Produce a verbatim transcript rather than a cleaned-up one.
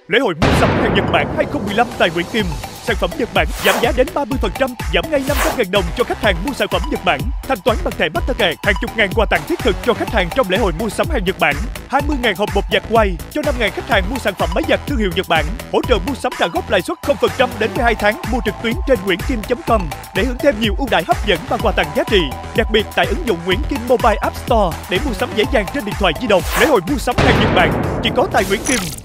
Lễ hội mua sắm hàng Nhật Bản hai không một năm tại Nguyễn Kim. Sản phẩm Nhật Bản giảm giá đến ba mươi phần trăm, giảm ngay năm trăm nghìn đồng cho khách hàng mua sản phẩm Nhật Bản. Thanh toán bằng thẻ Mastercard, hàng chục ngàn quà tặng thiết thực cho khách hàng trong lễ hội mua sắm hàng Nhật Bản. hai mươi nghìn hộp bột giặt quay cho năm nghìn khách hàng mua sản phẩm máy giặt thương hiệu Nhật Bản. Hỗ trợ mua sắm trả góp lãi suất không phần trăm đến mười hai tháng. Mua trực tuyến trên nguyễn kim chấm com để hưởng thêm nhiều ưu đãi hấp dẫn và quà tặng giá trị. Đặc biệt tại ứng dụng Nguyễn Kim Mobile App Store để mua sắm dễ dàng trên điện thoại di động. Lễ hội mua sắm hàng Nhật Bản chỉ có tại Nguyễn Kim.